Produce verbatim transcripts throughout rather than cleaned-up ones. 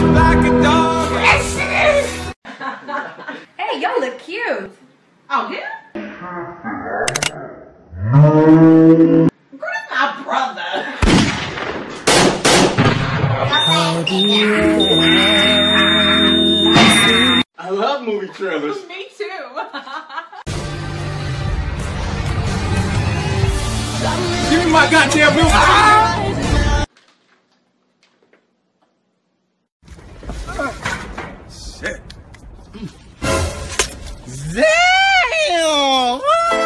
like a dog. Hey, y'all look cute. Oh, yeah? Girl, that's my brother. I love movie trailers. Me too. Give me my goddamn milk. Ah! Shit. Damn!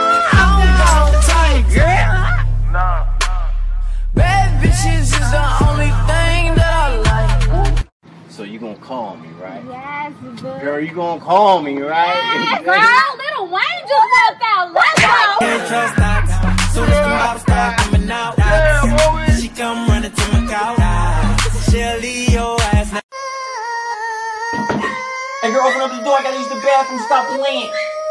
Bad bitches is the only thing that I like. So you gonna call me, right? Yes, boo. Girl, you gonna call me, right? Yes, girl, little Wayne just walked out. Let's go. Can't trust that. Soon as the models start coming out, yeah, she come running to my couch. She'll leave your ass now. Hey girl, open up the door. I gotta use the bathroom. Stop playing.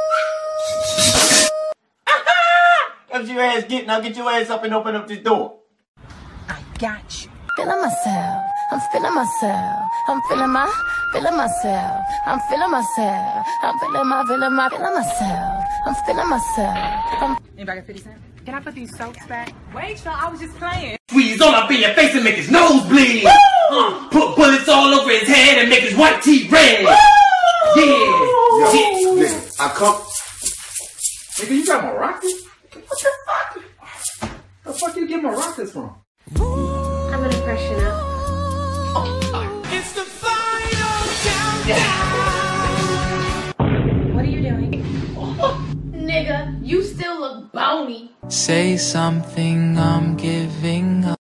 That's your ass get. Now get your ass up and open up this door. I got you. Feeling myself, I'm feeling myself, I'm feeling my, feeling myself, I'm feeling myself, I'm feeling my, feeling my, feeling myself, I'm feeling myself. I'm Anybody got fifty cents? Can I put these soaps back? Wait, y'all, I was just playing. Squeeze on up in your face and make his nose bleed. Uh, put bullets all over his head and make his white teeth red. Woo! Yeah. Yo, nigga, I come. Nigga, you got maracas? What the fuck? The fuck you get maracas from? I'm gonna freshen up. It's the final countdown. What are you doing? Nigga, you still look bony. Say something, I'm giving up.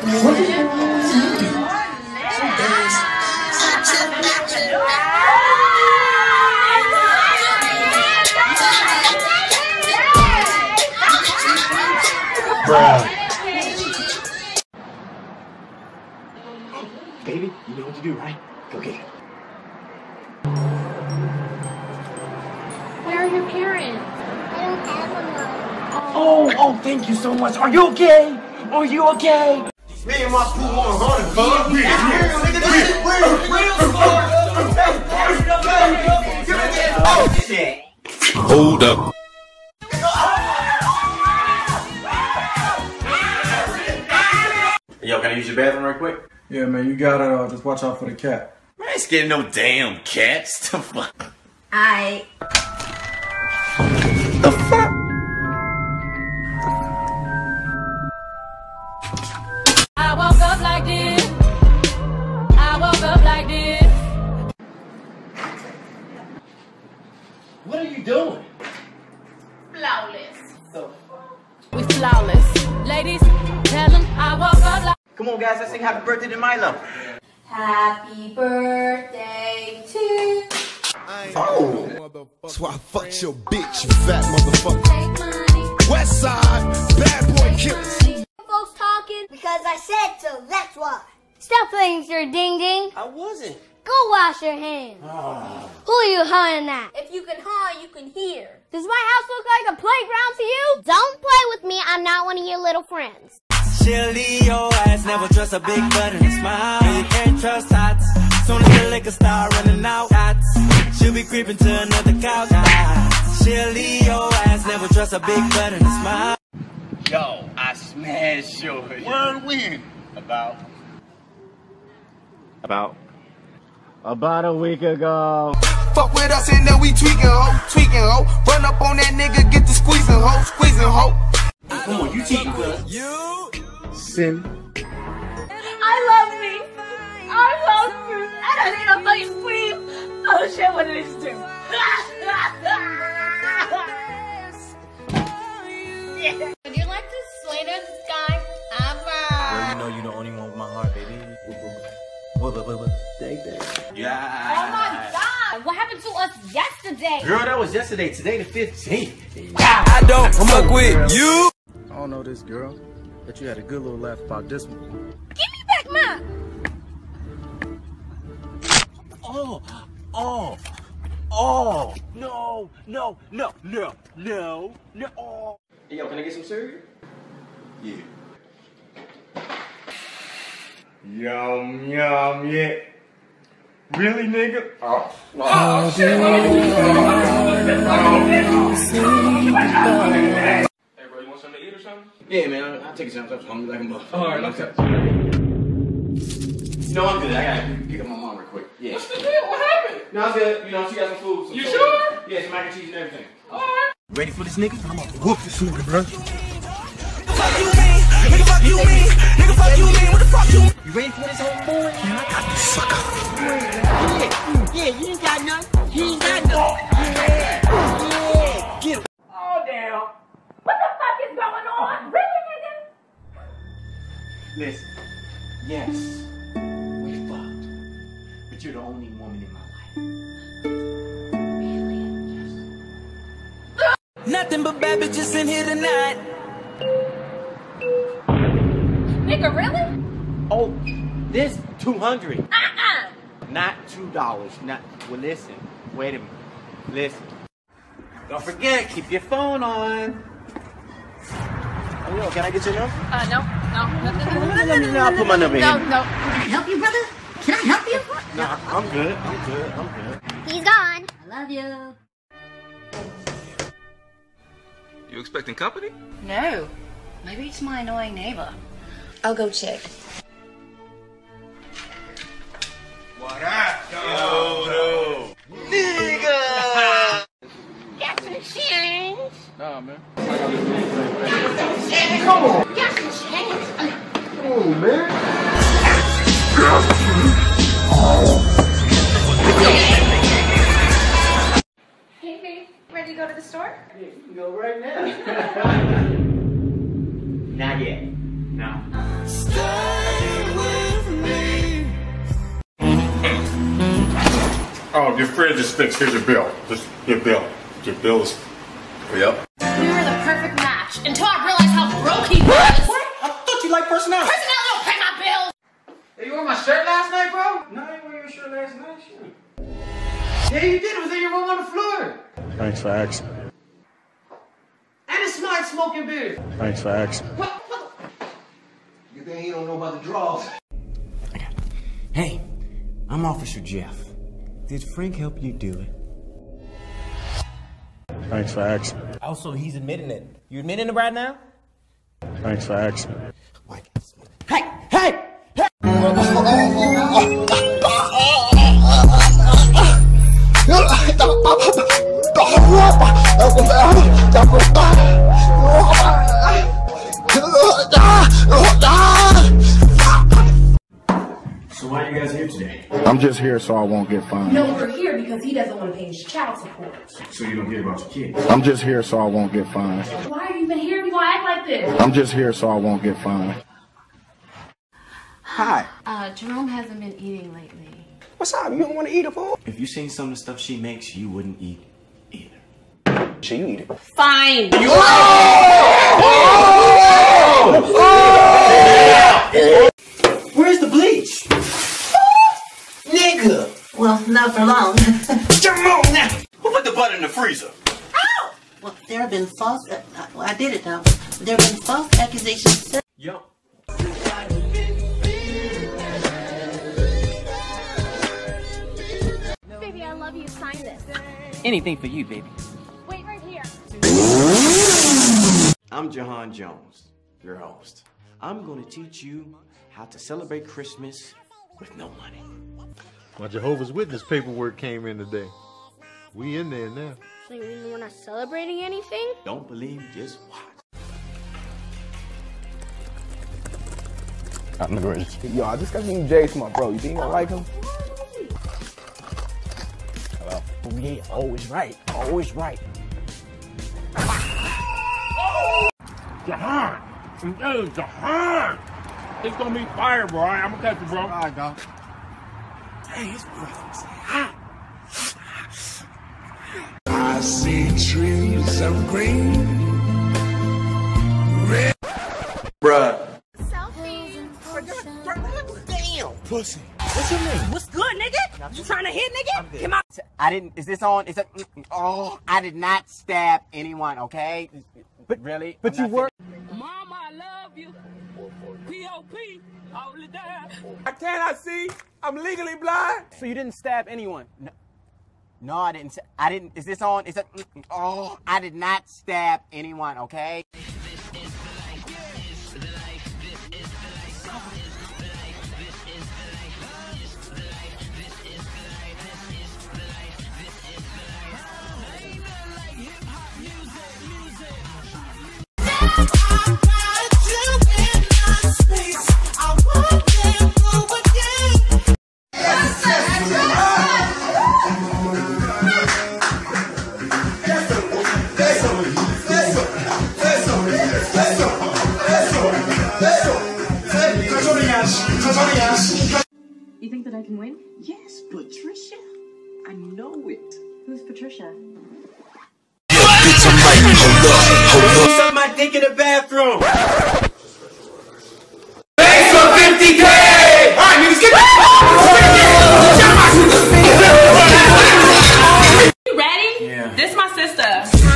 Bruh. Baby, you know what to do, right? Go get it. Where are your parents? I don't have them. Oh, oh, thank you so much. Are you okay? Are you okay? Me and my crew on hunting, bud. Oh, shit. Hold up. Yo, can I use your bathroom right quick? Yeah, man, you got it. Uh, just watch out for the cat. I ain't scared of no damn cats. The fuck? I. The fuck? I woke up like this. I woke up like this. What are you doing? Flawless. The We flawless. Ladies, tell them I woke up like. Come on, guys, let's sing happy birthday to Milo. Happy birthday to. Oh. That's why I fucked your bitch, you fat motherfucker. Take money. West side, bad boy killers. Folks talking because I said so. That's why. Stop playing, Sir Ding Ding. I wasn't. Go wash your hands. Oh. Who are you hawing at? If you can haw, you can hear. Does my house look like a playground to you? Don't play with me. I'm not one of your little friends. She'll leave your ass, never trust a big butt and a smile. You can't trust hots. Soon as the liquor start running out, hots. She'll be creeping to another couch. She'll leave your ass, never trust a big butt and a smile. Yo, I smashed yours. Word win. About. About. About a week ago. Fuck with us and then we tweaking, ho, tweaking, ho. Run up on that nigga, get the squeezing, ho, squeezing, ho. Come on, you cheating, cuz. You. Sin. I love me. I love me. I don't need a face cream. Oh shit, what did this do? Would you like to slay the sky ever? Girl, you know you're the only one with my heart, baby. What, what, what, what? Take that. Yeah. Oh my God! What happened to us yesterday? Girl, that was yesterday. Today the fifteenth. I don't fuck with you. I don't know this girl, but you had a good little laugh about this one. Give me back mine. Oh, oh, oh. No, no, no, no, no, no. Oh. Hey, yo, can I get some cereal? Yeah. Yum, yum, yeah. Really, nigga? Oh, Oh, shit. do Hey, bro, you want something to eat or something? Yeah, man, I'll take a chance. I'm hungry like a motherfucker. All right, okay. No, I'm good. I gotta pick up my mom real quick. Yeah. What's the deal? What happened? No, I'm good. You know, she got some food. Some You food. sure? Yeah, some mac and cheese and everything. All right. Ready for this nigga? I'm about to whoop this nigga, bro. Fuck you mean? Nigga, fuck you mean? Nigga, fuck you mean? What the fuck you? You ready for this whole boy? Man, I got this sucker. Yeah, yeah, you ain't got nothing. You ain't got nothing. Yeah, yeah. Get him. Oh, damn. What the fuck is going on? Really, nigga? Listen, yes, we fucked, but you're the only woman in my life. Nothing but bad bitches in here tonight. Nigga, really? Oh, this two hundred. Uh-uh. Not two dollars. Not. Well, listen. Wait a minute. Listen. Don't forget, keep your phone on. Oh, yo, can I get your number? Uh, no, no, no, no, no, No, no, no, no, I'll put my number in. no, no. Can I help you, brother? Can I help you? No, I'm good. I'm good. I'm good. He's gone. I love you. You expecting company? No. Maybe it's my annoying neighbor. I'll go check. What up, No, no. Nigga! Got some change. Nah, man. Come on. Got some change. Come on, man. Hey, babe. Ready to go to the store? Yeah, you can go right now. Not yet. No. Stay with me. Oh, your fridge is fixed. Here's your bill. Just your bill. Your bill is. Yep. We were the perfect match until I realized how broke he was. What? I thought you liked personality. Personality don't pay my bills. Hey, you wore my shirt last night, bro? No, I didn't wear your shirt last night. Sure. Yeah, you did. It was in your room on the floor. Thanks for asking. And it smelled like smoking beer. Thanks for asking. What? What? You think he don't know about the draws? Hey, I'm Officer Jeff. Did Frank help you do it? Thanks for asking. Also, he's admitting it. You admitting it right now? Thanks for asking. Hey, hey! So why are you guys here today? I'm just here so I won't get fined. No, we're here because he doesn't want to pay his child support. So you don't care about your kids? I'm just here so I won't get fined. Why are you even here if you gonna act like this? I'm just here so I won't get fined. Hi. Uh, Jerome hasn't been eating lately. What's up? You don't want to eat a fool? If you seen some of the stuff she makes, you wouldn't eat either. Should you eat it? Fine. You Where's the bleach? Nigga! Well, not for long. Come on now! Who put the butter in the freezer? Ow! Well, there have been false. Uh, well, I did it though. There have been false accusations. Yo. Baby, I love you. Sign this. Anything for you, baby. Wait right here. I'm Jahan Jones, your host. I'm going to teach you how to celebrate Christmas with no money. My Jehovah's Witness paperwork came in today. We in there now. So you mean we're not celebrating anything? Don't believe, just watch. I'm the greatest. Yo, I just got me Jay to my bro. You think I like him? Hello? Oh, yeah, always right. Always right. Jahan! Hey, Jahan! It's gonna be fire, bro. I'm gonna catch you, bro. All right, dog. Hey, his brother's hot. I see trees of green. Red. Bruh. Damn, pussy. What's your name? what's good, nigga? You trying to hit, nigga? Come on. I didn't, is this on? Is it, oh, I did not stab anyone, okay? But really? But you were. Mama, I love you. P O P, hold it down. I cannot see. I'm legally blind. So you didn't stab anyone? No, no I didn't. I didn't. Is this on? Is it? Oh, I did not stab anyone. Okay. You think that I can win? Yes, Patricia. I know it. Who's Patricia? Suck my dick in the bathroom. Thanks for fifty K! Alright, niggas, get You ready? Yeah. This my sister.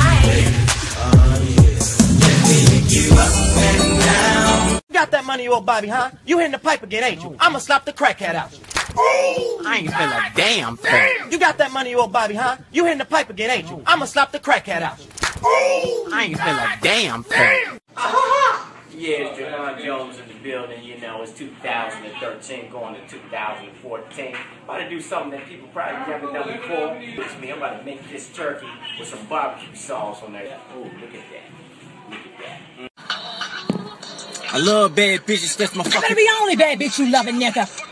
You got that money, you old Bobby, huh? You hitting the pipe again, ain't you? I'ma slap the crackhead out you. I ain't feel a damn thing. You got that money, you old Bobby, huh? You hitting the pipe again, ain't you? I'ma slap the crackhead out you. I ain't feel a damn thing. Yeah, it's Javon Jones in the building. You know, it's two thousand thirteen going to two thousand fourteen. About to do something that people probably never done before. It's me. I'm about to make this turkey with some barbecue sauce on there. Oh, look at that. Look at that. I love bad bitches. That's my fucking. Better be only bad bitch you loving, nigga.